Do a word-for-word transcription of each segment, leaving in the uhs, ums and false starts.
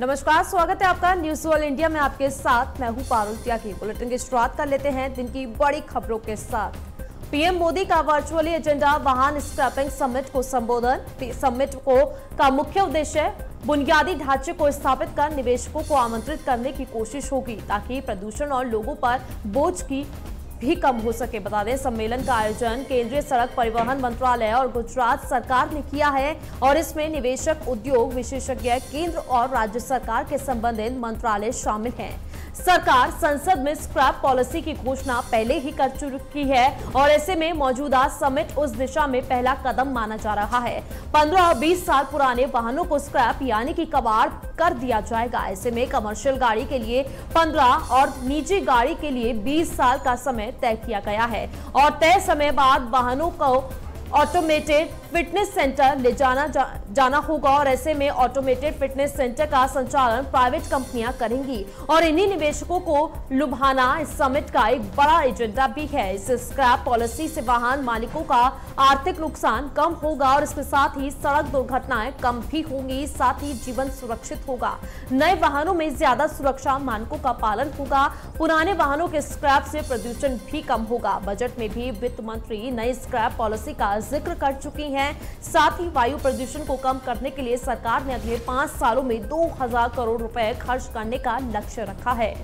नमस्कार, स्वागत है आपका न्यूज वर्ल्ड इंडिया में। आपके साथ मैं हूं पारुल त्यागी। बुलेटिन की शुरुआत कर लेते हैं दिन की बड़ी खबरों के साथ। पीएम मोदी का वर्चुअली एजेंडा वाहन स्क्रैपिंग समिट को संबोधन। समिट को का मुख्य उद्देश्य बुनियादी ढांचे को स्थापित कर निवेशकों को आमंत्रित करने की कोशिश होगी ताकि प्रदूषण और लोगों पर बोझ की भी कम हो सके। बता दें, सम्मेलन का आयोजन केंद्रीय सड़क परिवहन मंत्रालय और गुजरात सरकार ने किया है और इसमें निवेशक, उद्योग विशेषज्ञ, केंद्र और राज्य सरकार के संबंधित मंत्रालय शामिल हैं। सरकार संसद में स्क्रैप पॉलिसी की घोषणा पहले ही कर चुकी है और ऐसे में मौजूदा समिट उस दिशा में पहला कदम माना जा रहा है। पंद्रह और बीस साल पुराने वाहनों को स्क्रैप यानी कि कबाड़ कर दिया जाएगा। ऐसे में कमर्शियल गाड़ी के लिए पंद्रह और निजी गाड़ी के लिए बीस साल का समय तय किया गया है और तय समय बाद वाहनों को ऑटोमेटेड फिटनेस सेंटर ले जाना जा, जाना होगा और ऐसे में ऑटोमेटेड फिटनेस सेंटर का संचालन प्राइवेट कंपनियां करेंगी और इन्हीं निवेशकों को लुभाना इस समिट का एक बड़ा एजेंडा भी है। इस स्क्रैप पॉलिसी से वाहन मालिकों का आर्थिक नुकसान कम होगा और इसके साथ ही सड़क दुर्घटनाएं कम भी होंगी, साथ ही जीवन सुरक्षित होगा। नए वाहनों में ज्यादा सुरक्षा मानकों का पालन होगा। पुराने वाहनों के स्क्रैप से प्रदूषण भी कम होगा। बजट में भी वित्त मंत्री नई स्क्रैप पॉलिसी का जिक्र कर चुकी हैं। साथ ही वायु प्रदूषण को कम करने के लिए सरकार ने अगले पांच सालों में दो हजार करोड़ रुपए खर्च करने का लक्ष्य रखा है।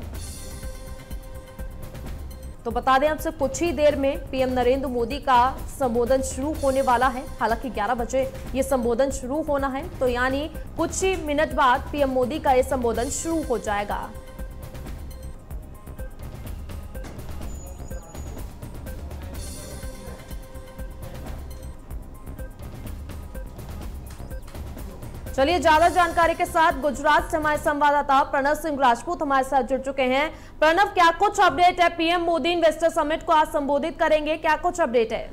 तो बता दें, अब से कुछ ही देर में पीएम नरेंद्र मोदी का संबोधन शुरू होने वाला है। हालांकि ग्यारह बजे ये संबोधन शुरू होना है, तो यानी कुछ ही मिनट बाद पीएम मोदी का ये संबोधन शुरू हो जाएगा। चलिए, ज्यादा जानकारी के साथ गुजरात से हमारे संवाददाता प्रणव सिंह राजपूत हमारे साथ जुड़ चुके हैं। प्रणव, क्या कुछ अपडेट है? पीएम मोदी इन्वेस्टर समिट को आज संबोधित करेंगे, क्या कुछ अपडेट है?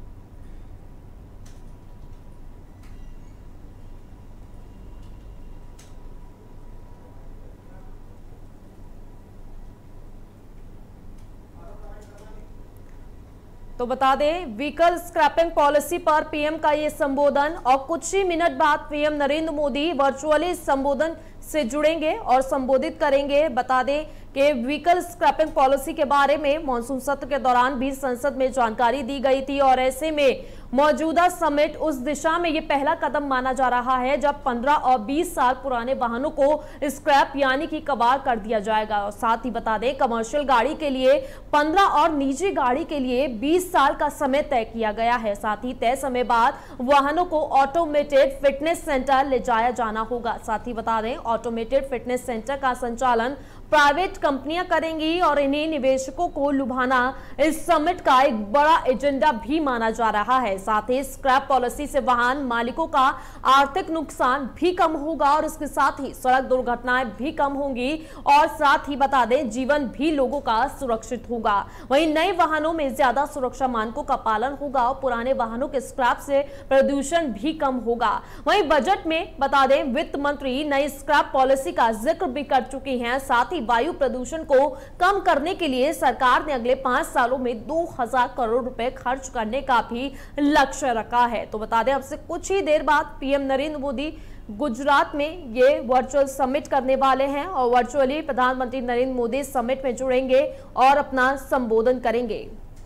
तो बता दें, व्हीकल स्क्रैपिंग पॉलिसी पर पीएम का ये संबोधन और कुछ ही मिनट बाद पीएम नरेंद्र मोदी वर्चुअली संबोधन से जुड़ेंगे और संबोधित करेंगे। बता दें कि व्हीकल स्क्रैपिंग पॉलिसी के बारे में मॉनसून सत्र के दौरान भी संसद में जानकारी दी गई थी और ऐसे में मौजूदा समिट उस दिशा में ये पहला कदम माना जा रहा है जब पंद्रह और बीस साल पुराने वाहनों को स्क्रैप यानी कि कबाड़ कर दिया जाएगा। और साथ ही बता दें, कमर्शियल गाड़ी के लिए पंद्रह और निजी गाड़ी के लिए बीस साल का समय तय किया गया है। साथ ही तय समय बाद वाहनों को ऑटोमेटेड फिटनेस सेंटर ले जाया जाना होगा। साथ ही बता दें, ऑटोमेटेड फिटनेस सेंटर का संचालन प्राइवेट कंपनियां करेंगी और इन्हीं निवेशकों को लुभाना इस समिट का एक बड़ा एजेंडा भी माना जा रहा है। साथ ही स्क्रैप पॉलिसी से वाहन मालिकों का आर्थिक नुकसान भी कम होगा और इसके साथ ही सड़क दुर्घटनाएं भी कम होंगी और साथ ही बता दें, जीवन भी लोगों का सुरक्षित होगा। वहीं नए वाहनों में ज्यादा सुरक्षा मानकों का पालन होगा और पुराने वाहनों के स्क्रैप से प्रदूषण भी कम होगा। वहीं बजट में बता दें, वित्त मंत्री नई स्क्रैप पॉलिसी का जिक्र भी कर चुकी हैं। साथ ही वायु प्रदूषण को कम करने के लिए सरकार ने अगले पांच सालों में दो हजार करोड़ रुपए खर्च करने का भी लक्ष्य रखा है। तो बता दें, अब से कुछ ही देर बाद पीएम नरेंद्र मोदी गुजरात में ये वर्चुअल समिट करने वाले हैं और वर्चुअली प्रधानमंत्री नरेंद्र मोदी समिट में जुड़ेंगे और अपना संबोधन करेंगे।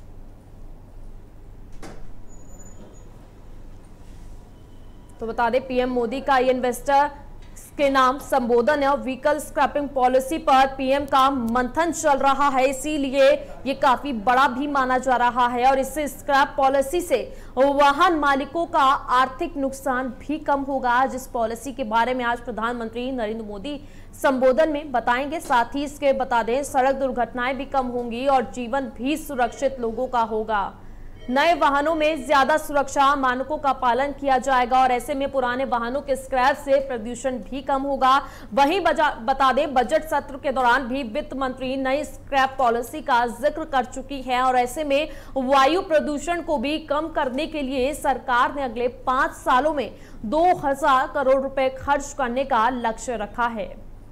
तो बता दें, पीएम मोदी का ये इन्वेस्टर के नाम संबोधन है और व्हीकल स्क्रैपिंग पॉलिसी पर पीएम का मंथन चल रहा है, इसीलिए ये काफी बड़ा भी माना जा रहा है और इससे स्क्रैप पॉलिसी से वाहन मालिकों का आर्थिक नुकसान भी कम होगा, जिस पॉलिसी के बारे में आज प्रधानमंत्री नरेंद्र मोदी संबोधन में बताएंगे। साथ ही इसके बता दें, सड़क दुर्घटनाएं भी कम होंगी और जीवन भी सुरक्षित लोगों का होगा। नए वाहनों में ज्यादा सुरक्षा मानकों का पालन किया जाएगा और ऐसे में पुराने वाहनों के स्क्रैप से प्रदूषण भी कम होगा। वहीं बता दें, बजट सत्र के दौरान भी वित्त मंत्री नई स्क्रैप पॉलिसी का जिक्र कर चुकी है और ऐसे में वायु प्रदूषण को भी कम करने के लिए सरकार ने अगले पांच सालों में दो हजार करोड़ रुपए खर्च करने का लक्ष्य रखा है।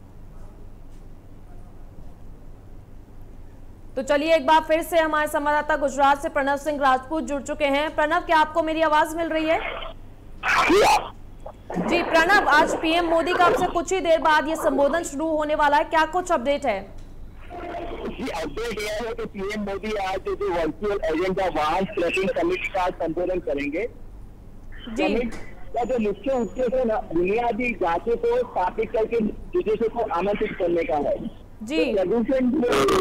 तो चलिए, एक बार फिर से हमारे संवाददाता गुजरात से प्रणव सिंह राजपूत जुड़ चुके हैं। प्रणव, क्या आपको मेरी आवाज मिल रही है? जी प्रणव, आज पीएम मोदी का अब से कुछ ही देर बाद ये संबोधन शुरू होने वाला है, क्या कुछ अपडेट है? जी अपडेट यह है कि पीएम मोदी आज जो वर्चुअल एजेंडा वाहन स्क्रैपिंग समिट का संबोधन करेंगे। समिट का जो मुख्य उद्देश्य है ना, बुनियादी ढांचे को स्थापित करके विदेशों को आमंत्रित करने का है। जी तो प्रदूषण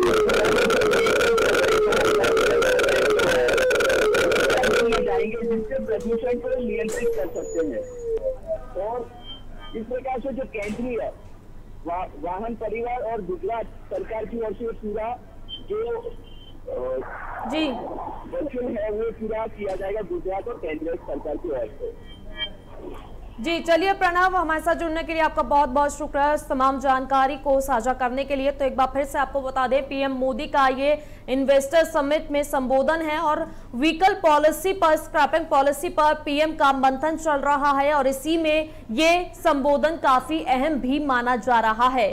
जाएंगे जिससे प्रदूषण को नियंत्रित कर सकते हैं। और इस प्रकार से जो केंद्रीय वा, वाहन परिवार और गुजरात सरकार की ओर से पूरा जो जी वर्चुअल है वो पूरा किया जाएगा गुजरात और केंद्रीय सरकार की ओर से। जी चलिए प्रणव, हमारे साथ जुड़ने के लिए आपका बहुत बहुत शुक्रिया तमाम जानकारी को साझा करने के लिए। तो एक बार फिर से आपको बता दें, पीएम मोदी का ये इन्वेस्टर समिट में संबोधन है और व्हीकल पॉलिसी पर, स्क्रैपिंग पॉलिसी पर पीएम का मंथन चल रहा है और इसी में ये संबोधन काफी अहम भी माना जा रहा है।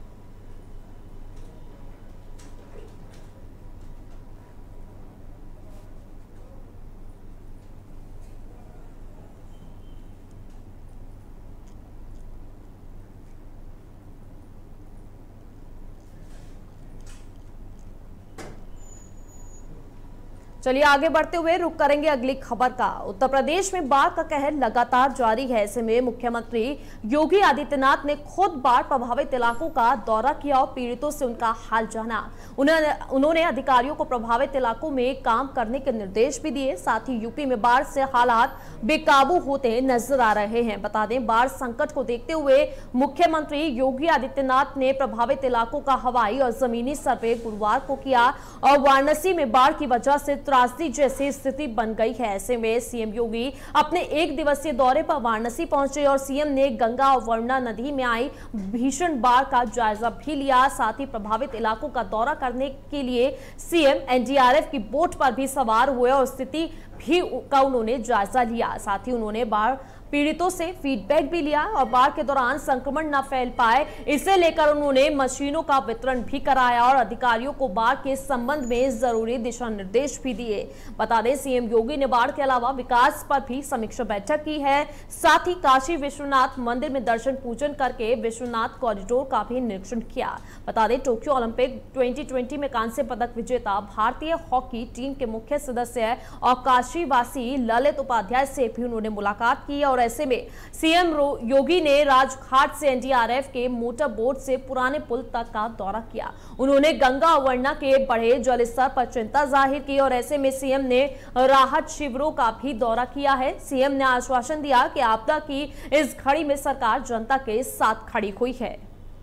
चलिए आगे बढ़ते हुए रुक करेंगे अगली खबर का। उत्तर प्रदेश में बाढ़ का कहर लगातार जारी है। ऐसे में मुख्यमंत्री योगी आदित्यनाथ ने खुद बाढ़ प्रभावित इलाकों का दौरा किया और पीड़ितों से उनका हाल जाना। उन्होंने उन्होंने अधिकारियों को प्रभावित इलाकों में काम करने के निर्देश भी दिए। साथ ही यूपी में बाढ़ से हालात बेकाबू होते नजर आ रहे हैं। बता दें, बाढ़ संकट को देखते हुए मुख्यमंत्री योगी आदित्यनाथ ने प्रभावित इलाकों का हवाई और जमीनी सर्वे गुरुवार को किया और वाराणसी में बाढ़ की वजह से त्रासदी जैसी स्थिति बन गई है। ऐसे में सीएम योगी अपने एक दिवसीय दौरे पर वाराणसी पहुंचे और सीएम ने गंगा और वरुणा नदी में आई भीषण बाढ़ का जायजा भी लिया। साथ ही प्रभावित इलाकों का दौरा करने के लिए सीएम एनडीआरएफ की बोट पर भी सवार हुए और स्थिति भी का उन्होंने जायजा लिया। साथ ही उन्होंने बाढ़ पीड़ितों से फीडबैक भी लिया और बाढ़ के दौरान संक्रमण न फैल पाए, इसे लेकर उन्होंने मशीनों का वितरण भी कराया और अधिकारियों को बाढ़ के संबंध में जरूरी दिशा निर्देश भी दिए। बता दें, सीएम योगी ने बाढ़ के अलावा विकास पर भी समीक्षा बैठक की है। साथ ही काशी विश्वनाथ मंदिर में दर्शन पूजन करके विश्वनाथ कॉरिडोर का भी निरीक्षण किया। बता दें, टोक्यो ओलंपिक ट्वेंटी ट्वेंटी में कांस्य पदक विजेता भारतीय हॉकी टीम के मुख्य सदस्य और काशी वासी ललित उपाध्याय से भी उन्होंने मुलाकात की और ऐसे में सीएम योगी ने राजघाट से एनडीआरएफ के मोटर बोट से पुराने पुल तक का दौरा किया। उन्होंने गंगा और वरुणा के बढ़े जल स्तर पर चिंता जाहिर की और ऐसे में सीएम ने राहत शिविरों का भी दौरा किया है। सीएम ने आश्वासन दिया कि आपदा की इस घड़ी में सरकार जनता के साथ खड़ी हुई है।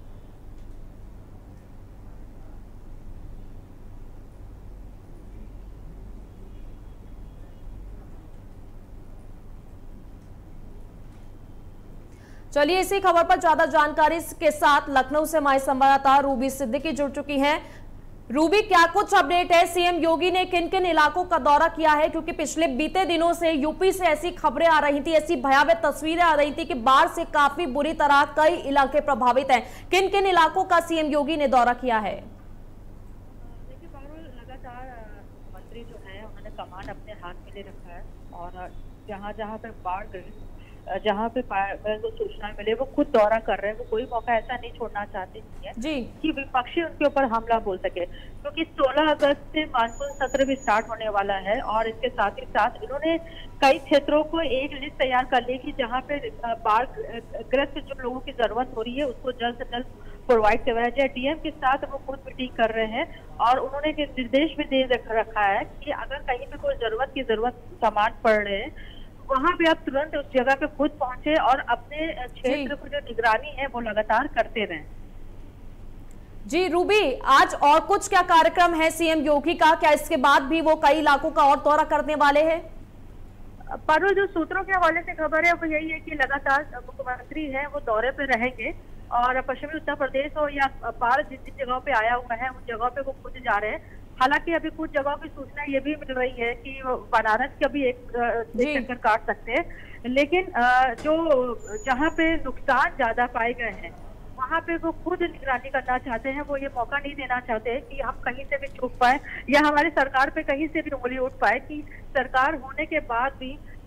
चलिए इसी खबर पर ज्यादा जानकारी के साथ लखनऊ से हमारे संवाददाता रूबी सिद्दीकी जुड़ चुकी हैं। रूबी, क्या कुछ अपडेट है? सीएम योगी ने किन किन इलाकों का दौरा किया है? क्योंकि पिछले बीते दिनों से यूपी से ऐसी खबरें आ रही थी, ऐसी भयावह तस्वीरें आ रही थी कि बाढ़ से काफी बुरी तरह कई इलाके प्रभावित हैं। किन किन इलाकों का सीएम योगी ने दौरा किया है? देखिए पारुल, लगातार मंत्री जो है उन्होंने कमान अपने हाथ में ले रखा है और जहाँ जहाँ पे बाढ़ गई, जहाँ पे वो सूचना मिले वो खुद दौरा कर रहे हैं। वो कोई मौका ऐसा नहीं छोड़ना चाहते हैं जी कि विपक्षी उनके ऊपर हमला बोल सके, क्योंकि सोलह अगस्त से मानसून सत्र भी स्टार्ट होने वाला है और इसके साथ ही साथ इन्होंने कई क्षेत्रों को एक लिस्ट तैयार कर ली कि जहाँ पे बाढ़ ग्रस्त जो लोगों की जरूरत हो रही है उसको जल्द से जल्द प्रोवाइड करवाया जाए। डीएम के साथ वो खुद मीटिंग कर रहे हैं और उन्होंने निर्देश भी दे रखा है कि अगर कहीं पे कोई जरूरत की जरूरत सामान पड़ रहे हैं वहां पे आप तुरंत उस जगह पे खुद पहुंचे और अपने क्षेत्र को जो निगरानी है वो लगातार करते रहें। जी रूबी, आज और कुछ क्या कार्यक्रम है सीएम योगी का? क्या इसके बाद भी वो कई इलाकों का और दौरा करने वाले हैं? पर जो सूत्रों के हवाले से खबर है वो यही है कि लगातार मुख्यमंत्री है वो दौरे पे रहेंगे और पश्चिमी उत्तर प्रदेश हो या बाढ़ जिन जिन जगहों पे आया हुआ है उन जगहों पे वो खुद जा रहे हैं। हालांकि अभी कुछ जगहों की सूचना ये भी मिल रही है कि बनारस का भी एक चक्कर काट सकते हैं, लेकिन जो जहाँ पे नुकसान ज्यादा पाए गए हैं वहाँ पे वो खुद निगरानी करना चाहते हैं। वो ये मौका नहीं देना चाहते कि हम कहीं से भी चूक पाए या हमारी सरकार पे कहीं से भी उंगली उठ पाए कि सरकार होने के बाद भी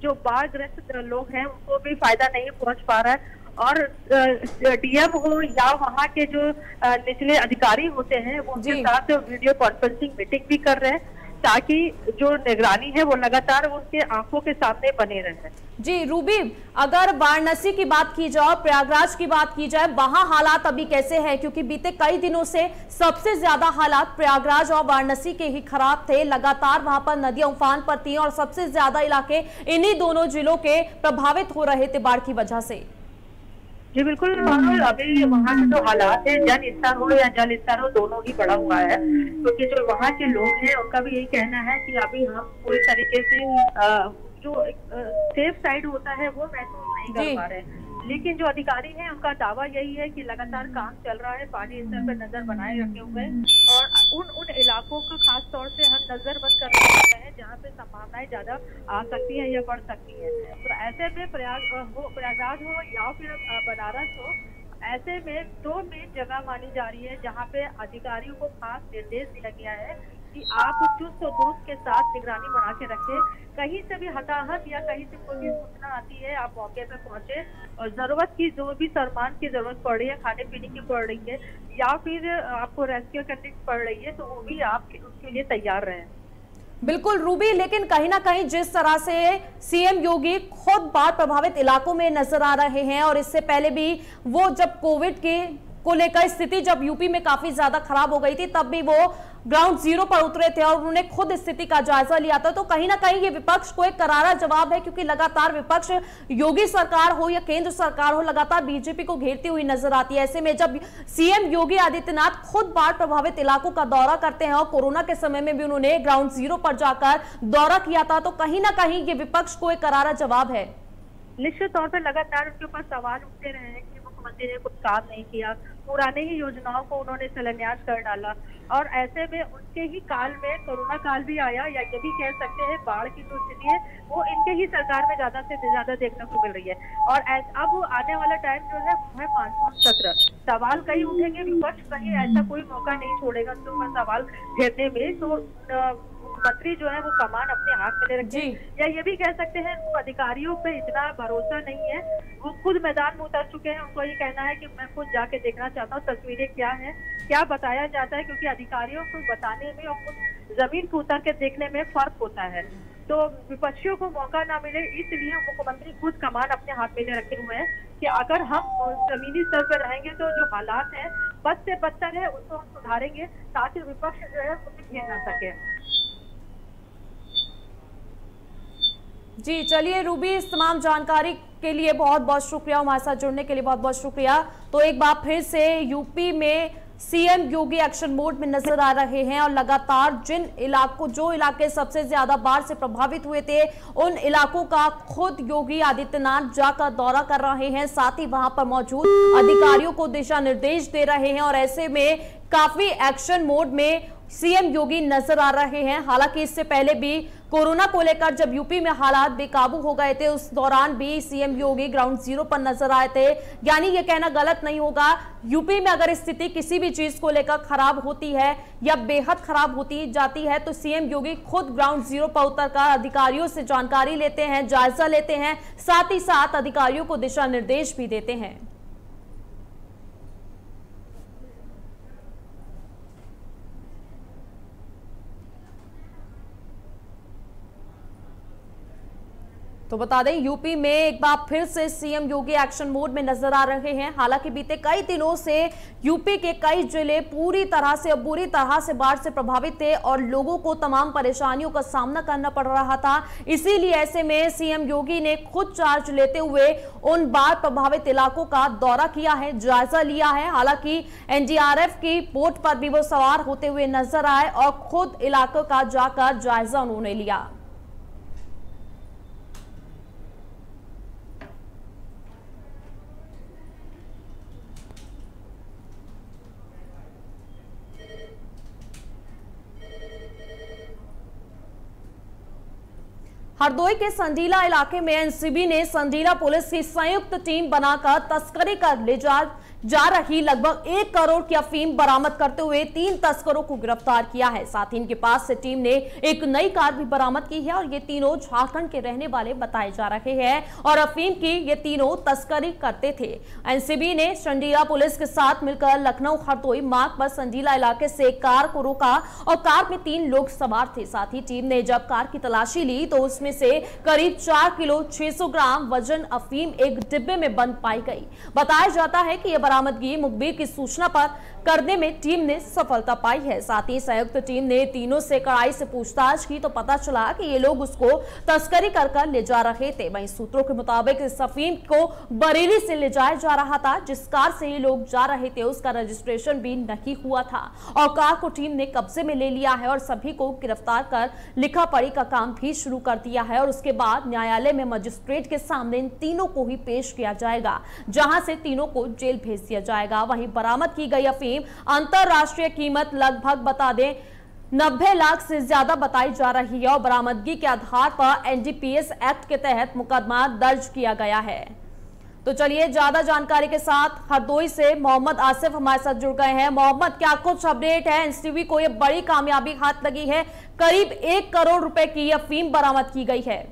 जो बाढ़ग्रस्त लोग हैं उनको भी फायदा नहीं पहुंच पा रहा है। और डीएम हो या वहाँ के जो निचले अधिकारी होते हैं वो उनके साथ वीडियो कॉन्फ्रेंसिंग मीटिंग भी कर रहे हैं ताकि जो निगरानी है वो लगातार उनके आंखों के सामने बने रहे। जी रूबी, अगर वाराणसी की बात की जाए, प्रयागराज की बात की जाए, वहां हालात अभी कैसे हैं? क्योंकि बीते कई दिनों से सबसे ज्यादा हालात प्रयागराज और वाराणसी के ही खराब थे। लगातार वहां पर नदियां उफान पर थी और सबसे ज्यादा इलाके इन्हीं दोनों जिलों के प्रभावित हो रहे थे बाढ़ की वजह से। जी बिल्कुल, अभी वहाँ के जो हालात है, जन स्तर हो या जल स्तर हो, दोनों ही बढ़ा हुआ है। क्योंकि तो जो वहाँ के लोग हैं उनका भी यही कहना है कि अभी हम पूरी तरीके से जो सेफ साइड होता है वो महसूस नहीं कर पा रहे हैं। लेकिन जो अधिकारी हैं उनका दावा यही है कि लगातार काम चल रहा है, पानी स्तर पर नजर बनाए रखे हुए हैं और उन उन इलाकों को खास तौर से हम नजरबंद कर रहे हैं जहाँ पे संभावनाएं ज्यादा आ सकती है या बढ़ सकती है। तो ऐसे में प्रयाग हो प्रयागराज हो या फिर बनारस हो, ऐसे में दो मेन जगह मानी जा रही है जहाँ पे अधिकारियों को खास निर्देश दिया गया है कि आप चुस्त और दुरुस्त के साथ निगरानी बना के रखें। कहीं से भी हताहत या कहीं से कोई भी सूचना आती है, आप मौके पर पहुंचे और जरूरत की जो भी सामान की जरूरत पड़ रही है, खाने पीने की पड़ रही है या फिर आपको रेस्क्यू करने की पड़ रही है, तो वो भी आप उसके लिए तैयार रहें। बिल्कुल रूबी, लेकिन कहीं ना कहीं जिस तरह से सीएम योगी खुद बाढ़ प्रभावित इलाकों में नजर आ रहे हैं और इससे पहले भी वो जब कोविड के को लेकर स्थिति जब यूपी में काफी ज्यादा खराब हो गई थी तब भी वो ग्राउंड जीरो पर उतरे थे और उन्होंने खुद स्थिति का जायजा लिया था। तो कहीं ना कहीं ये विपक्ष को एक करारा जवाब है, क्योंकि लगातार विपक्ष योगी सरकार हो या केंद्र सरकार हो लगातार बीजेपी को घेरती हुई नजर आती है। ऐसे में जब सीएम योगी आदित्यनाथ खुद बाढ़ प्रभावित इलाकों का दौरा करते हैं और कोरोना के समय में भी उन्होंने ग्राउंड जीरो पर जाकर दौरा किया था, तो कहीं ना कहीं ये विपक्ष को एक करारा जवाब है। निश्चित तौर पर लगातार उनके ऊपर सवाल उठते रहे हैं कि मुख्यमंत्री ने कुछ काम नहीं किया, पुराने ही योजनाओं को उन्होंने शिलान्यास कर डाला और ऐसे में उनके ही काल में कोरोना काल भी आया, या ये भी कह सकते हैं बाढ़ की जो स्थिति है वो इनके ही सरकार में ज्यादा से ज्यादा देखने को मिल रही है। और अब आने वाला टाइम जो है वो है मानसून सत्र। सवाल कहीं उठेंगे, विपक्ष कहीं ऐसा कोई मौका नहीं छोड़ेगा उनके ऊपर सवाल घेरने में। तो मंत्री जो है वो कमान अपने हाथ में ले रखे, या ये भी कह सकते हैं वो अधिकारियों पे इतना भरोसा नहीं है, वो खुद मैदान में उतर चुके हैं। उनको ये कहना है कि मैं खुद जाके देखना चाहता हूँ तस्वीरें क्या हैं, क्या बताया जाता है, क्योंकि अधिकारियों को बताने में और खुद जमीन को उतर के देखने में फर्क होता है। तो विपक्षियों को मौका ना मिले, इसलिए मुख्यमंत्री खुद कमान अपने हाथ में ले रखे हुए हैं कि अगर हम जमीनी स्तर पर रहेंगे तो जो हालात है बद से बदतर है उसको हम सुधारेंगे ताकि विपक्ष जो है उसे घेर ना सके। जी चलिए रूबी, इस तमाम जानकारी के लिए बहुत बहुत शुक्रिया, हमारे साथ जुड़ने के लिए बहुत बहुत शुक्रिया। तो एक बार फिर से यूपी में सीएम योगी एक्शन मोड में नजर आ रहे हैं और लगातार जिन इलाकों जो इलाके सबसे ज्यादा बाढ़ से प्रभावित हुए थे उन इलाकों का खुद योगी आदित्यनाथ जाकर दौरा कर रहे हैं, साथ ही वहां पर मौजूद अधिकारियों को दिशा निर्देश दे रहे हैं और ऐसे में काफी एक्शन मोड में सीएम योगी नजर आ रहे हैं। हालांकि इससे पहले भी कोरोना को लेकर जब यूपी में हालात बेकाबू हो गए थे उस दौरान भी सीएम योगी ग्राउंड जीरो पर नजर आए थे। यानी ये कहना गलत नहीं होगा, यूपी में अगर स्थिति किसी भी चीज को लेकर खराब होती है या बेहद खराब होती जाती है तो सीएम योगी खुद ग्राउंड जीरो पर उतरकर अधिकारियों से जानकारी लेते हैं, जायजा लेते हैं, साथ ही साथ अधिकारियों को दिशा निर्देश भी देते हैं। तो बता दें यूपी में एक बार फिर से सीएम योगी एक्शन मोड में नजर आ रहे हैं। हालांकि बीते कई दिनों से यूपी के कई जिले पूरी तरह से बुरी तरह से बाढ़ से प्रभावित थे और लोगों को तमाम परेशानियों का सामना करना पड़ रहा था। इसीलिए ऐसे में सीएम योगी ने खुद चार्ज लेते हुए उन बाढ़ प्रभावित इलाकों का दौरा किया है, जायजा लिया है। हालांकि एनडीआरएफ की बोट पर भी वो सवार होते हुए नजर आए और खुद इलाकों का जाकर जायजा उन्होंने लिया। हरदोई के संडीला इलाके में एनसीबी ने संडीला पुलिस की संयुक्त टीम बनाकर तस्करी कर ले जा जा रही लगभग एक करोड़ की अफीम बरामद करते हुए तीन तस्करों को गिरफ्तार किया है। साथ ही इनके पास से टीम ने एक नई कार भी बरामद की है और ये तीनों झारखंड के रहने वाले बताए जा रहे हैं और अफीम की ये तीनों तस्करी करते थे। एनसीबी ने संडीला पुलिस के साथ मिलकर लखनऊ हरदोई मार्ग पर संडीला इलाके से कार को रोका और कार में तीन लोग सवार थे। साथ ही टीम ने जब कार की तलाशी ली तो उसमें से करीब चार किलो छह सौ ग्राम वजन अफीम एक डिब्बे में बंद पाई गई। बताया जाता है कि यह बरामदगी मुखबिर की सूचना पर करने में टीम ने सफलता पाई है। साथ ही संयुक्त टीम ने तीनों से कड़ाई से पूछताछ की तो पता चला कि ये लोग उसको तस्करी कर कर ले जा रहे थे। वहीं सूत्रों के मुताबिक इस अफीम को बरेली से ले जाया जा रहा था। जिस कार से ये लोग जा रहे थे उसका रजिस्ट्रेशन भी नहीं हुआ था और कार को टीम ने कब्जे में ले लिया है और सभी को गिरफ्तार कर लिखा पढ़ी का काम भी शुरू कर दिया है और उसके बाद न्यायालय में मजिस्ट्रेट के सामने इन तीनों को ही पेश किया जाएगा, जहां से तीनों को जेल भेज दिया जाएगा। वहीं बरामद की गई अफीम अंतरराष्ट्रीय कीमत लगभग बता दें नब्बे लाख से ज्यादा बताई जा रही है और बरामदगी के आधार पर एनडीपीएस एक्ट के तहत मुकदमा दर्ज किया गया है। तो चलिए ज्यादा जानकारी के साथ हरदोई से मोहम्मद आसिफ हमारे साथ जुड़ गए हैं। मोहम्मद, क्या कुछ अपडेट है? एनसीबी को यह बड़ी कामयाबी हाथ लगी है, करीब एक करोड़ रुपए की अफीम बरामद की गई है।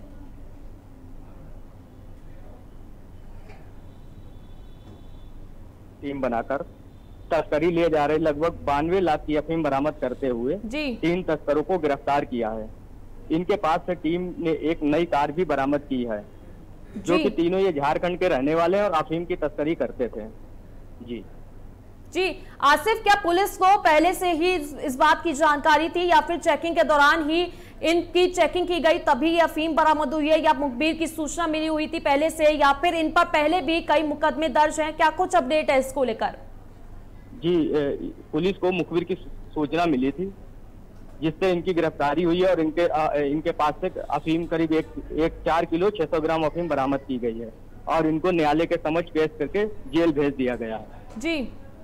टीम बनाकर तस्करी ले जा रहे लगभग बानवे लाख की अफीम बरामद करते हुए जी तीन तस्करों को गिरफ्तार किया है। इनके पास से टीम ने एक नई कार भी बरामद की है, जो कि तीनों ये झारखंड के रहने वाले हैं और अफीम की तस्करी करते थे। जी जी आसिफ, क्या पुलिस को पहले से ही इस बात की जानकारी थी या फिर चेकिंग के दौरान ही इनकी चेकिंग की गई तभी ये अफीम बरामद हुई है, या मुखबिर की सूचना मिली हुई थी पहले से, या फिर इन पर पहले भी कई मुकदमे दर्ज हैं? क्या कुछ अपडेट है इसको लेकर? जी पुलिस को मुखबिर की सूचना मिली थी जिससे इनकी गिरफ्तारी हुई है और इनके आ, इनके पास से अफीम करीब एक, एक चार किलो छह सौ ग्राम अफीम बरामद की गई है और इनको न्यायालय के समक्ष पेश करके जेल भेज दिया गया है। जी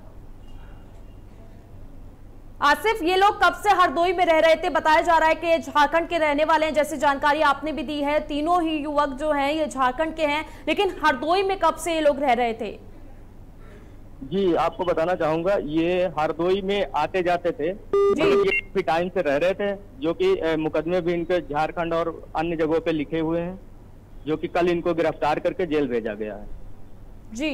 आसिफ, ये लोग कब से हरदोई में रह रहे थे? बताया जा रहा है कि झारखंड के रहने वाले हैं, जैसे जानकारी आपने भी दी है। तीनों ही युवक जो हैं ये झारखंड के हैं, लेकिन हरदोई में कब से ये लोग रह रहे थे? जी आपको बताना चाहूंगा, ये हरदोई में आते जाते थे, ये टाइम से रह रहे थे, जो कि मुकदमे भी इनके झारखंड और अन्य जगहों पे लिखे हुए हैं, जो कि कल इनको गिरफ्तार करके जेल भेजा गया है। जी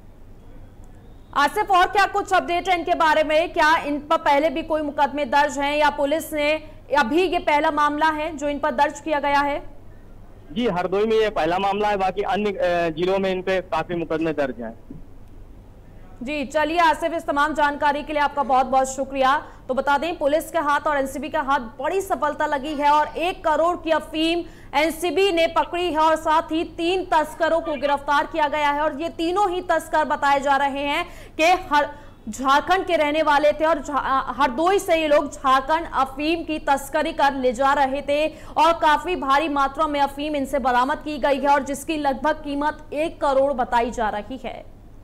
आसिफ, और क्या कुछ अपडेट है इनके बारे में? क्या इन पर पहले भी कोई मुकदमे दर्ज हैं या पुलिस ने अभी ये पहला मामला है जो इन पर दर्ज किया गया है? जी हरदोई में ये पहला मामला है, बाकी अन्य जिलों में इन पे काफी मुकदमे दर्ज हैं। जी चलिए आसिफ, इस तमाम जानकारी के लिए आपका बहुत बहुत शुक्रिया। तो बता दें पुलिस के हाथ और एनसीबी के हाथ बड़ी सफलता लगी है और एक करोड़ की अफीम एनसीबी ने पकड़ी है और साथ ही तीन तस्करों को गिरफ्तार किया गया है और ये तीनों ही तस्कर बताए जा रहे हैं कि हर झारखंड के रहने वाले थे और हरदोई से ये लोग झारखंड अफीम की तस्करी कर ले जा रहे थे और काफी भारी मात्रा में अफीम इनसे बरामद की गई है और जिसकी लगभग कीमत एक करोड़ बताई जा रही है।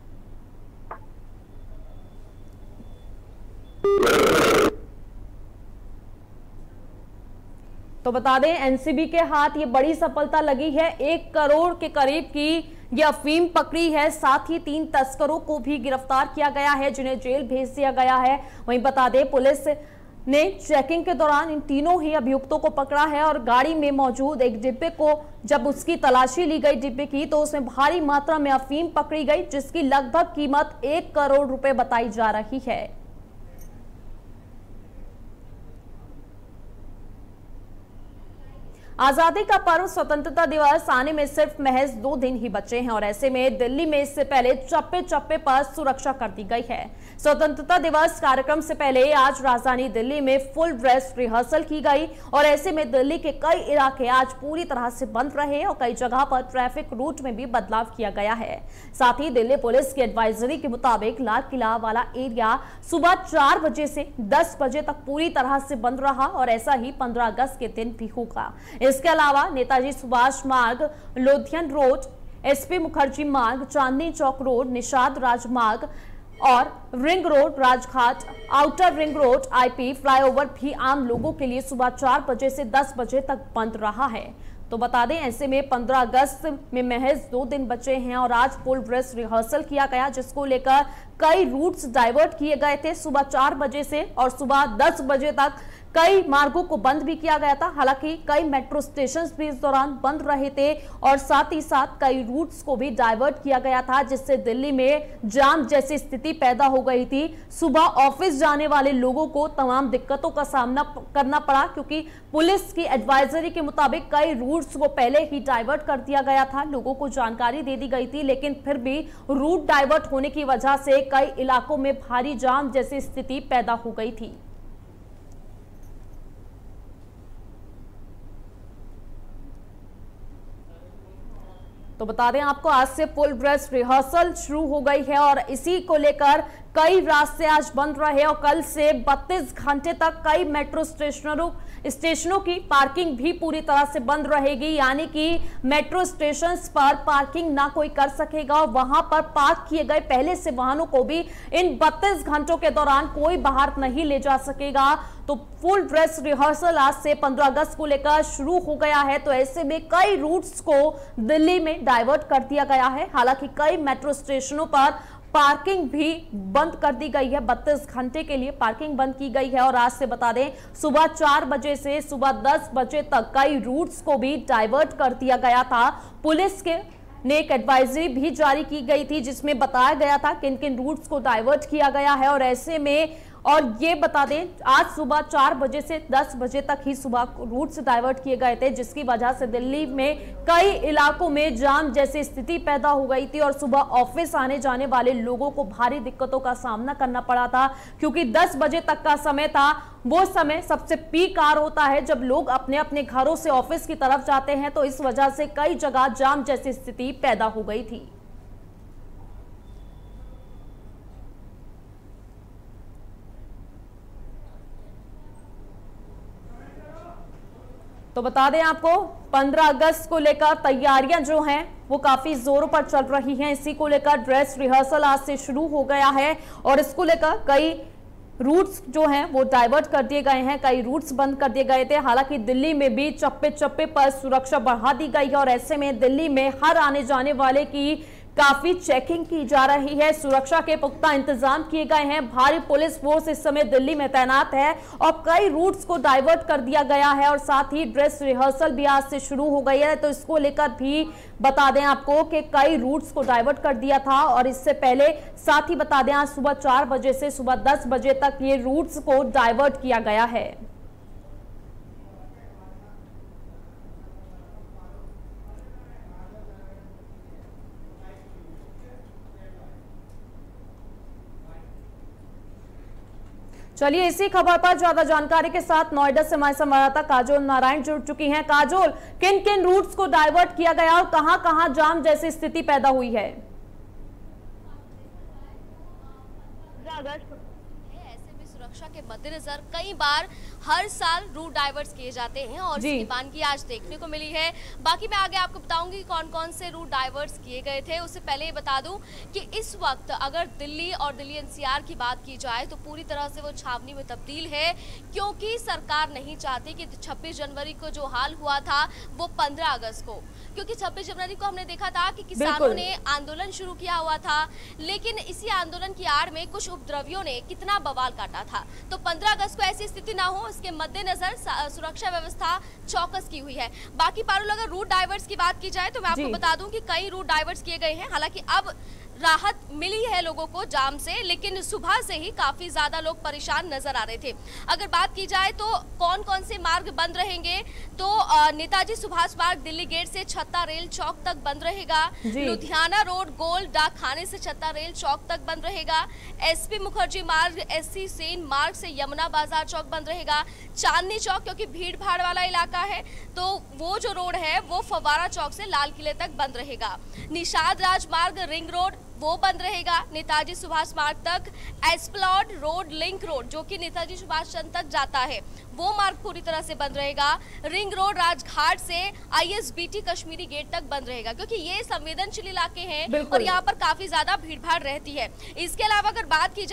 तो बता दें एनसीबी के हाथ ये बड़ी सफलता लगी है, एक करोड़ के करीब की ये अफीम पकड़ी है। साथ ही तीन तस्करों को भी गिरफ्तार किया गया है जिन्हें जेल भेज दिया गया है। वहीं बता दें पुलिस ने चेकिंग के दौरान इन तीनों ही अभियुक्तों को पकड़ा है और गाड़ी में मौजूद एक डिब्बे को जब उसकी तलाशी ली गई डिब्बे की तो उसमें भारी मात्रा में अफीम पकड़ी गई जिसकी लगभग कीमत एक करोड़ रुपए बताई जा रही है। आजादी का पर्व स्वतंत्रता दिवस आने में सिर्फ महज दो दिन ही बचे हैं और ऐसे में दिल्ली में इससे पहले चप्पे चप्पे पर सुरक्षा कर दी गई है। स्वतंत्रता दिवस कार्यक्रम से पहले आज राजधानी दिल्ली में फुल ड्रेस रिहर्सल की गई और ऐसे में दिल्ली के कई इलाके आज पूरी तरह से बंद रहे और कई जगह पर ट्रैफिक रूट में भी बदलाव किया गया है। साथ ही दिल्ली पुलिस की एडवाइजरी के मुताबिक लाल किला वाला एरिया सुबह चार बजे से दस बजे तक पूरी तरह से बंद रहा और ऐसा ही पंद्रह अगस्त के दिन भी होगा। इसके अलावा नेताजी सुभाष मार्ग, लोधियन रोड, एसपी मुखर्जी मार्ग, चांदनी चौक रोड, निषाद राजमार्ग और ring road, Rajghat, outer ring road, IP flyover भी आम लोगों के लिए सुबह चार बजे से दस बजे तक बंद रहा है। तो बता दें ऐसे में पंद्रह अगस्त में महज दो दिन बचे हैं और आज फुल ड्रेस रिहर्सल किया गया, जिसको लेकर कई रूट्स डाइवर्ट किए गए थे सुबह चार बजे से और सुबह दस बजे तक कई मार्गों को बंद भी किया गया था। हालांकि कई मेट्रो स्टेशंस भी इस दौरान बंद रहे थे और साथ ही साथ कई रूट्स को भी डाइवर्ट किया गया था, जिससे दिल्ली में जाम जैसी स्थिति पैदा हो गई थी। सुबह ऑफिस जाने वाले लोगों को तमाम दिक्कतों का सामना करना पड़ा, क्योंकि पुलिस की एडवाइजरी के मुताबिक कई रूट्स को पहले ही डाइवर्ट कर दिया गया था, लोगों को जानकारी दे दी गई थी, लेकिन फिर भी रूट डाइवर्ट होने की वजह से कई इलाकों में भारी जाम जैसी स्थिति पैदा हो गई थी। तो बता दें आपको आज से फुल ड्रेस रिहर्सल शुरू हो गई है और इसी को लेकर कई रास्ते आज बंद रहे और कल से बत्तीस घंटे तक कई मेट्रो स्टेशनों स्टेशनों की पार्किंग भी पूरी तरह से बंद रहेगी, यानी कि मेट्रो स्टेशन पर पार्किंग ना कोई कर सकेगा और वहां पर पार्क किए गए पहले से वाहनों को भी इन बत्तीस घंटों के दौरान कोई बाहर नहीं ले जा सकेगा। तो फुल ड्रेस रिहर्सल आज से पंद्रह अगस्त को लेकर शुरू हो गया है। तो ऐसे में कई रूट्स को दिल्ली में डाइवर्ट कर दिया गया है। हालांकि कई मेट्रो स्टेशनों पर पार्किंग भी बंद कर दी गई है, बत्तीस घंटे के लिए पार्किंग बंद की गई है और आज से बता दें सुबह चार बजे से सुबह दस बजे तक कई रूट्स को भी डाइवर्ट कर दिया गया था। पुलिस के ने एक एडवाइजरी भी जारी की गई थी, जिसमें बताया गया था किन किन रूट्स को डाइवर्ट किया गया है और ऐसे में और ये बता दें आज सुबह चार बजे से दस बजे तक ही सुबह रूट्स डाइवर्ट किए गए थे, जिसकी वजह से दिल्ली में कई इलाकों में जाम जैसी स्थिति पैदा हो गई थी और सुबह ऑफिस आने जाने वाले लोगों को भारी दिक्कतों का सामना करना पड़ा था, क्योंकि दस बजे तक का समय था। वो समय सबसे पीक आवर होता है जब लोग अपने अपने घरों से ऑफिस की तरफ जाते हैं, तो इस वजह से कई जगह जाम जैसी स्थिति पैदा हो गई थी। तो बता दें आपको पंद्रह अगस्त को लेकर तैयारियां जो हैं वो काफी जोरों पर चल रही हैं। इसी को लेकर ड्रेस रिहर्सल आज से शुरू हो गया है और इसको लेकर कई रूट्स जो हैं वो डाइवर्ट कर दिए गए हैं, कई रूट्स बंद कर दिए गए थे। हालांकि दिल्ली में भी चप्पे चप्पे पर सुरक्षा बढ़ा दी गई है और ऐसे में दिल्ली में हर आने जाने वाले की काफी चेकिंग की जा रही है। सुरक्षा के पुख्ता इंतजाम किए गए हैं। भारी पुलिस फोर्स इस समय दिल्ली में तैनात है और कई रूट्स को डाइवर्ट कर दिया गया है और साथ ही ड्रेस रिहर्सल भी आज से शुरू हो गई है। तो इसको लेकर भी बता दें आपको कि कई रूट्स को डाइवर्ट कर दिया था और इससे पहले साथ ही बता दें आज सुबह चार बजे से सुबह दस बजे तक ये रूट्स को डाइवर्ट किया गया है। चलिए इसी खबर पर ज्यादा जानकारी के साथ नोएडा से हमारे संवाददाता काजोल नारायण जुड़ चुकी हैं। काजोल, किन किन रूट्स को डाइवर्ट किया गया और कहां कहां जाम जैसी स्थिति पैदा हुई है? ऐसे में सुरक्षा के मद्देनजर कई बार हर साल रूट डाइवर्ट्स किए जाते हैं और इसकी बानगी आज देखने को मिली है। बाकी मैं आगे आपको बताऊंगी कौन कौन से रूट डाइवर्ट्स किए गए थे। उससे पहले ये बता दूं कि इस वक्त अगर दिल्ली और दिल्ली एनसीआर की बात की जाए तो पूरी तरह से वो छावनी में तब्दील है, क्योंकि सरकार नहीं चाहती कि छब्बीस जनवरी को जो हाल हुआ था वो पंद्रह अगस्त को, क्योंकि छब्बीस जनवरी को हमने देखा था कि किसानों ने आंदोलन शुरू किया हुआ था, लेकिन इसी आंदोलन की आड़ में कुछ उपद्रवियों ने कितना बवाल काटा था। तो पंद्रह अगस्त को ऐसी स्थिति ना हो, इसके मद्देनजर सुरक्षा व्यवस्था चौकस की हुई है। बाकी पारुल, अगर रूट डाइवर्ट्स की बात की जाए तो मैं आपको बता दूं कि कई रूट डाइवर्ट्स किए गए हैं। हालांकि अब राहत मिली है लोगों को जाम से, लेकिन सुबह से ही काफी ज्यादा लोग परेशान नजर आ रहे थे। अगर बात की जाए तो कौन कौन से मार्ग बंद रहेंगे, तो नेताजी सुभाष मार्ग दिल्ली गेट से छत्ता रेल चौक तक बंद रहेगा। लुधियाना रोड गोल्ड डाक खाने से छत्ता रेल चौक तक बंद रहेगा। एसपी मुखर्जी मार्ग एससी सेन मार्ग से यमुना बाजार चौक बंद रहेगा। चांदनी चौक क्योंकि भीड़ भाड़ वाला इलाका है तो वो जो रोड है वो फवारा चौक से लाल किले तक बंद रहेगा। निषाद राज मार्ग रिंग रोड वो बंद रहेगा। नेताजी सुभाष मार्ग तक एस्प्लॉड रोड लिंक रोड जो कि नेताजी सुभाष चंद्र तक जाता है वो मार्ग पूरी तरह से बंद रहेगा। रिंग रोड राजघाट से आईएसबीटी कश्मीरी गेट तक बंद रहेगा, क्योंकि ये संवेदनशील इलाके हैं और यहाँ पर काफी ज्यादा भीड़ भाड़ रहती है। इसके अलावा अगर बात की जाए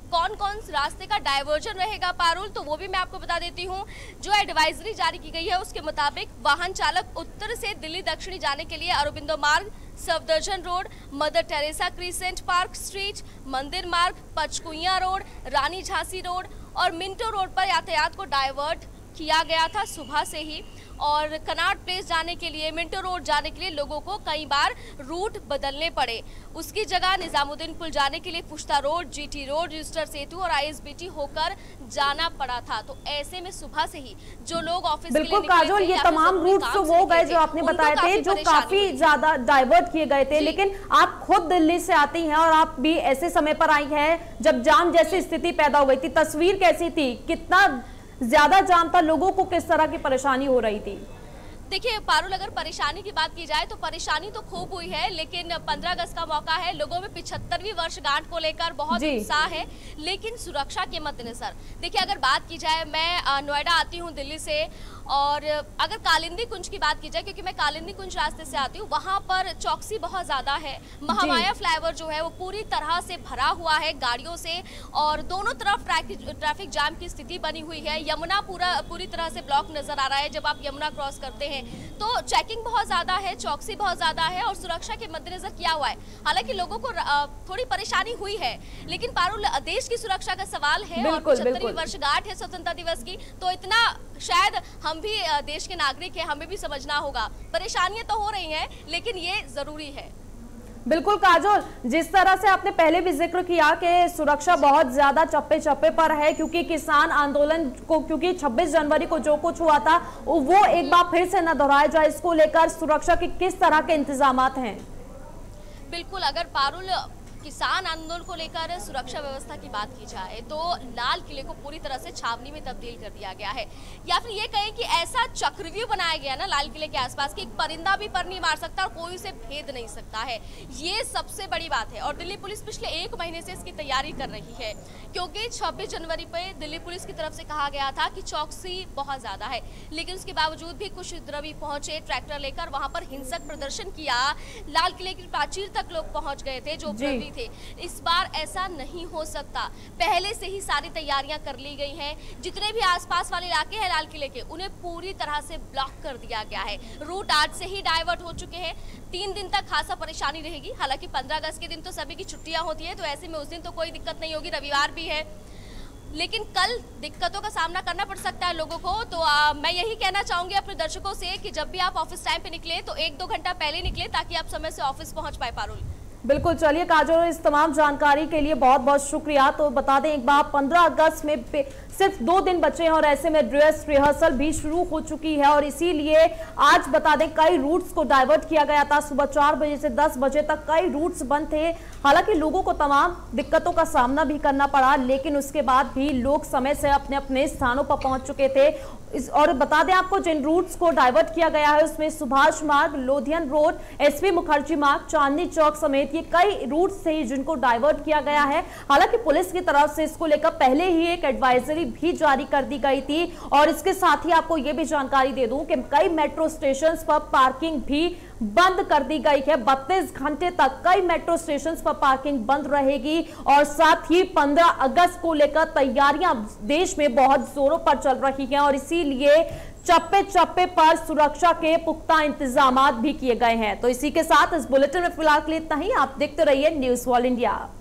कौन कौन रास्ते का डायवर्जन रहेगा पारुल, तो वो भी मैं आपको बता देती हूँ। जो एडवाइजरी जारी की गई है उसके मुताबिक वाहन चालक उत्तर से दिल्ली दक्षिणी जाने के लिए Aurobindo Marg, Safdarjung road, Mother Teresa crescent park street, Mandir Marg, Panchkuian road, Rani Jhansi road और मिंटो रोड पर यातायात को डाइवर्ट किया गया था सुबह से ही। और कनाट प्लेस जाने के लिए, मिंटो रोड जाने के लिए लोगों को कई बार रूट बदलने पड़े। उसकी जगह निजामुद्दीन पुल जाने के लिए पुश्ता रोड, जीटी रोड, रजिस्टर सेतु और आईएसबीटी होकर जाना पड़ा था। तो ऐसे में सुबह से ही जो लोग ऑफिस बिल्कुल काजोल, ये तमाम रूट तो वो गए जो आपने बताए थे, जो काफी ज्यादा डाइवर्ट किए गए थे। लेकिन आप खुद दिल्ली से आती हैं और आप भी ऐसे समय पर आई हैं जब जाम जैसी स्थिति पैदा हो गई थी। तस्वीर कैसी थी, कितना ज्यादा जाम था, लोगों को किस तरह की परेशानी हो रही थी? देखिए पारुल, अगर परेशानी की बात की जाए तो परेशानी तो खूब हुई है, लेकिन पंद्रह अगस्त का मौका है, लोगों में पिछहत्तरवीं वर्षगांठ को लेकर बहुत उत्साह है, लेकिन सुरक्षा के मद्देनजर। देखिए अगर बात की जाए, मैं नोएडा आती हूँ दिल्ली से, और अगर कालिंदी कुंज की बात की जाए, क्योंकि मैं कालिंदी कुंज रास्ते से आती हूँ, वहाँ पर चौकसी बहुत ज्यादा है। महामाया फ्लाईओवर जो है वो पूरी तरह से भरा हुआ है गाड़ियों से, और दोनों तरफ ट्रैफिक जाम की स्थिति बनी हुई है। यमुना पूरा पूरी तरह से ब्लॉक नजर आ रहा है। जब आप यमुना क्रॉस करते हैं तो चेकिंग बहुत ज्यादा है, चौकसी बहुत ज्यादा है, और सुरक्षा के मद्देनजर किया हुआ है। हालांकि लोगों को थोड़ी परेशानी हुई है, लेकिन पारुल देश की सुरक्षा का सवाल है और पचहत्तरवीं वर्षगांठ है स्वतंत्रता दिवस की, तो इतना शायद हम भी देश के नागरिक हैं, हमें भी समझना होगा। परेशानियां तो हो रही हैं, लेकिन ये जरूरी है। बिल्कुल काजोल, जिस तरह से आपने पहले भी जिक्र किया कि सुरक्षा बहुत ज्यादा चप्पे चप्पे पर है, क्योंकि किसान आंदोलन को, क्योंकि छब्बीस जनवरी को जो कुछ हुआ था वो एक बार फिर से न दोहराया जाए, इसको लेकर सुरक्षा के किस तरह के इंतजामात हैं? बिल्कुल, अगर पारुल किसान आंदोलन को लेकर सुरक्षा व्यवस्था की बात की जाए तो लाल किले को पूरी तरह से छावनी में तब्दील कर दिया गया है, या फिर ये कहें कि ऐसा चक्रव्यूह बनाया गया ना लाल किले के आसपास कि एक परिंदा भी पर नहीं मार सकता और कोई उसे भेद नहीं सकता है। ये सबसे बड़ी बात है, और दिल्ली पुलिस पिछले एक महीने से इसकी तैयारी कर रही है, क्योंकि छब्बीस जनवरी पे दिल्ली पुलिस की तरफ से कहा गया था कि चौकसी बहुत ज्यादा है, लेकिन उसके बावजूद भी कुछ द्रवी पहुंचे ट्रैक्टर लेकर, वहां पर हिंसक प्रदर्शन किया, लाल किले की प्राचीर तक लोग पहुंच गए थे जो उपद्रवी थे। इस बार ऐसा नहीं हो सकता, पहले से ही सारी तैयारियां कर ली गई हैं। जितने भी आसपास वाले इलाके हैं लाल किले के, उन्हें पूरी तरह से ब्लॉक कर दिया गया है। रूट आज से ही डाइवर्ट हो चुके हैं। तीन दिन तक खासा परेशानी रहेगी। हालांकि पंद्रह अगस्त के दिन तो सभी की छुट्टियां होती है, तो ऐसे में उस दिन तो कोई दिक्कत नहीं होगी, रविवार भी है, लेकिन कल दिक्कतों का सामना करना पड़ सकता है लोगों को। तो आ, मैं यही कहना चाहूंगी अपने दर्शकों से कि जब भी आप ऑफिस टाइम पे निकले तो एक दो घंटा पहले निकले, ताकि आप समय से ऑफिस पहुंच पाए। पारुल, बिल्कुल, चलिए काजोल, इस तमाम जानकारी के लिए बहुत बहुत शुक्रिया। तो बता दें एक बार, पंद्रह अगस्त में सिर्फ दो दिन बचे हैं और ऐसे में ड्रेस रिहर्सल भी शुरू हो चुकी है, और इसीलिए आज बता दें कई रूट्स को डाइवर्ट किया गया था। सुबह चार बजे से दस बजे तक कई रूट्स बंद थे। हालांकि लोगों को तमाम दिक्कतों का सामना भी करना पड़ा, लेकिन उसके बाद भी लोग समय से अपने अपने स्थानों पर पहुंच चुके थे। इस और बता दें आपको, जिन रूट्स को डाइवर्ट किया गया है उसमें सुभाष मार्ग, लोधियन रोड, एसपी मुखर्जी मार्ग, चांदनी चौक समेत ये कई रूट्स थे जिनको डाइवर्ट किया गया है। हालांकि पुलिस की तरफ से इसको लेकर पहले ही एक एडवाइजरी भी जारी कर दी गई थी, और इसके साथ ही आपको यह भी जानकारी दे दूं कि कई मेट्रो स्टेशन पर पार्किंग भी बंद कर दी गई है। बत्तीस घंटे तक कई मेट्रो स्टेशन पर पार्किंग बंद रहेगी, और साथ ही पंद्रह अगस्त को लेकर तैयारियां देश में बहुत जोरों पर चल रही हैं, और इसीलिए चप्पे चप्पे पर सुरक्षा के पुख्ता इंतजाम भी किए गए हैं। तो इसी के साथ इस बुलेटिन में फिलहाल के लिए इतना ही। आप देखते रहिए न्यूज़ वर्ल्ड इंडिया।